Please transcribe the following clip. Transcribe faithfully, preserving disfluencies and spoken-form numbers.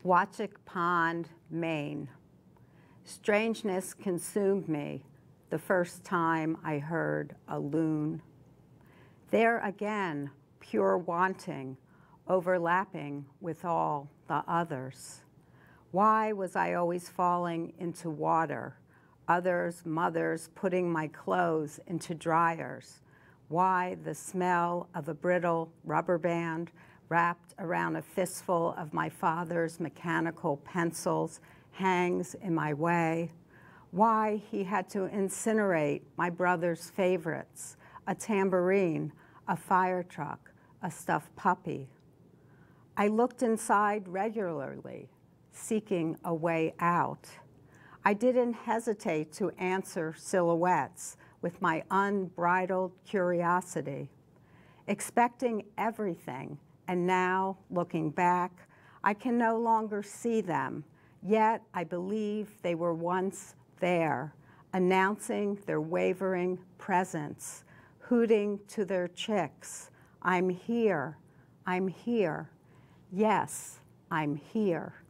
Watchung Pond, Maine. Strangeness consumed me the first time I heard a loon. There again, pure wanting, overlapping with all the others. Why was I always falling into water? Others, mothers, putting my clothes into dryers. Why the smell of a brittle rubber band wrapped around a fistful of my father's mechanical pencils hangs in my way. Why he had to incinerate my brother's favorites, a tambourine, a fire truck, a stuffed puppy. I looked inside regularly, seeking a way out. I didn't hesitate to answer silhouettes with my unbridled curiosity, expecting everything, and now, looking back, I can no longer see them, yet I believe they were once there, announcing their wavering presence, hooting to their chicks, "I'm here, I'm here, yes, I'm here."